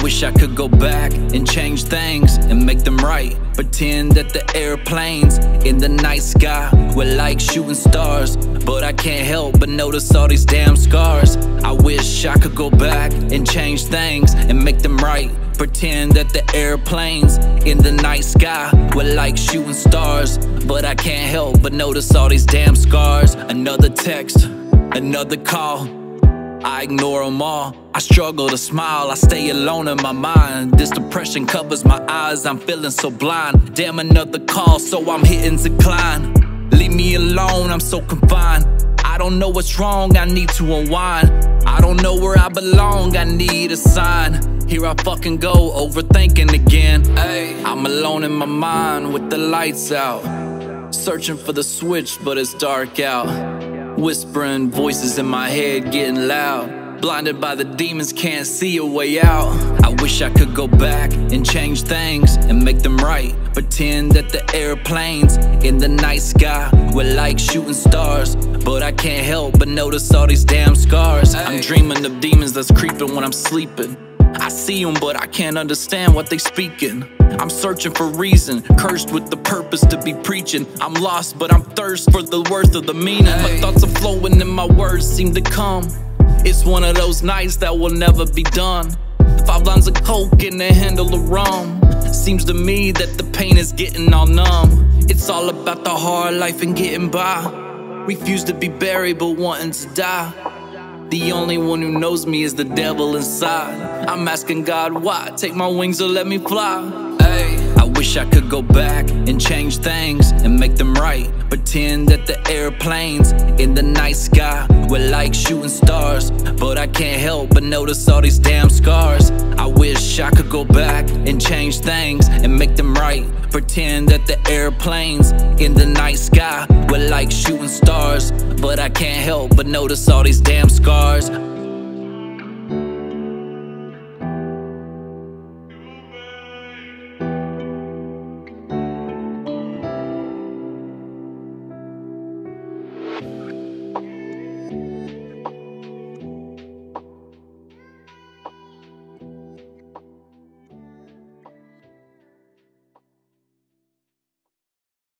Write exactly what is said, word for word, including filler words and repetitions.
wish I could go back and change things and make them right. Pretend that the airplanes in the night sky were like shooting stars, but I can't help but notice all these damn scars. I wish I could go back and change things and make them right. Pretend that the airplanes in the night sky were like shooting stars, but I can't help but notice all these damn scars. Another text, another call, I ignore them all. I struggle to smile, I stay alone in my mind. This depression covers my eyes, I'm feeling so blind. Damn, another call, so I'm hitting decline. Leave me alone, I'm so confined. I don't know what's wrong, I need to unwind. I don't know where I belong, I need a sign. Here I fucking go, overthinking again. Ay, I'm alone in my mind with the lights out, searching for the switch, but it's dark out. Whispering voices in my head getting loud. Blinded by the demons, can't see a way out. I wish I could go back and change things and make them right. Pretend that the airplanes in the night sky were like shooting stars, but I can't help but notice all these damn scars. I'm dreaming of demons that's creeping when I'm sleeping. I see them, but I can't understand what they speaking. I'm searching for reason, cursed with the purpose to be preaching. I'm lost, but I'm thirst for the worth of the meaning. My thoughts are flowing and my words seem to come. It's one of those nights that will never be done. Five lines of coke in a handle of rum. Seems to me that the pain is getting all numb. It's all about the hard life and getting by. Refuse to be buried but wanting to die. The only one who knows me is the devil inside. I'm asking God why, take my wings or let me fly. Ay, I wish I could go back and change things and make them right. Pretend that the airplanes in the night sky were like shooting stars, but I can't help but notice all these damn scars. I wish I could go back and change things and make them right. Pretend that the airplanes in the night sky were like shooting stars, but I can't help but notice all these damn scars.